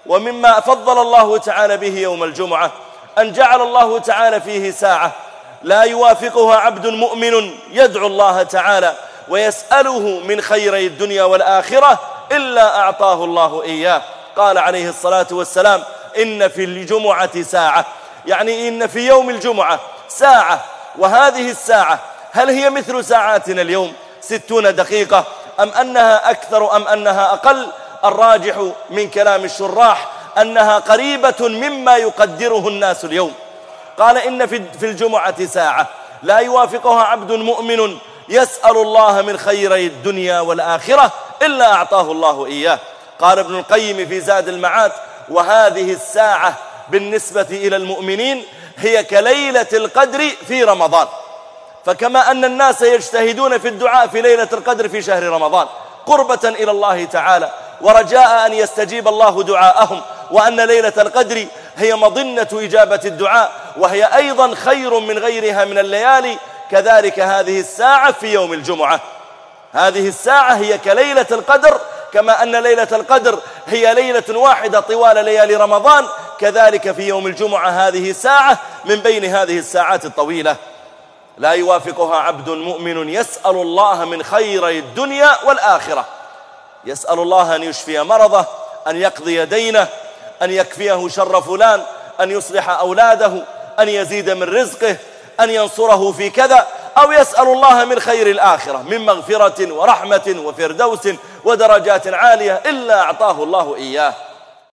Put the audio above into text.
ومما فضل الله تعالى به يوم الجمعة أن جعل الله تعالى فيه ساعة لا يوافقها عبد مؤمن يدعو الله تعالى ويسأله من خيري الدنيا والآخرة إلا أعطاه الله إياه. قال عليه الصلاة والسلام: إن في الجمعة ساعة، يعني إن في يوم الجمعة ساعة، وهذه الساعة هل هي مثل ساعاتنا اليوم 60 دقيقة أم أنها أكثر أم أنها أقل؟ الراجح من كلام الشراح أنها قريبة مما يقدره الناس اليوم. قال: إن في الجمعة ساعة لا يوافقها عبد مؤمن يسأل الله من خيري الدنيا والآخرة إلا أعطاه الله إياه. قال ابن القيم في زاد المعاد: وهذه الساعة بالنسبة إلى المؤمنين هي كليلة القدر في رمضان. فكما أن الناس يجتهدون في الدعاء في ليلة القدر في شهر رمضان قربة إلى الله تعالى ورجاء أن يستجيب الله دعاءهم، وأن ليلة القدر هي مظنة إجابة الدعاء وهي أيضا خير من غيرها من الليالي، كذلك هذه الساعة في يوم الجمعة، هذه الساعة هي كليلة القدر، كما أن ليلة القدر هي ليلة واحدة طوال ليالي رمضان، كذلك في يوم الجمعة هذه ساعة من بين هذه الساعات الطويلة لا يوافقها عبد مؤمن يسأل الله من خيري الدنيا والآخرة، يسأل الله أن يشفي مرضه، أن يقضي دينه، أن يكفيه شر فلان، أن يصلح أولاده، أن يزيد من رزقه، أن ينصره في كذا، أو يسأل الله من خير الآخرة من مغفرة ورحمة وفردوس ودرجات عالية إلا أعطاه الله إياه.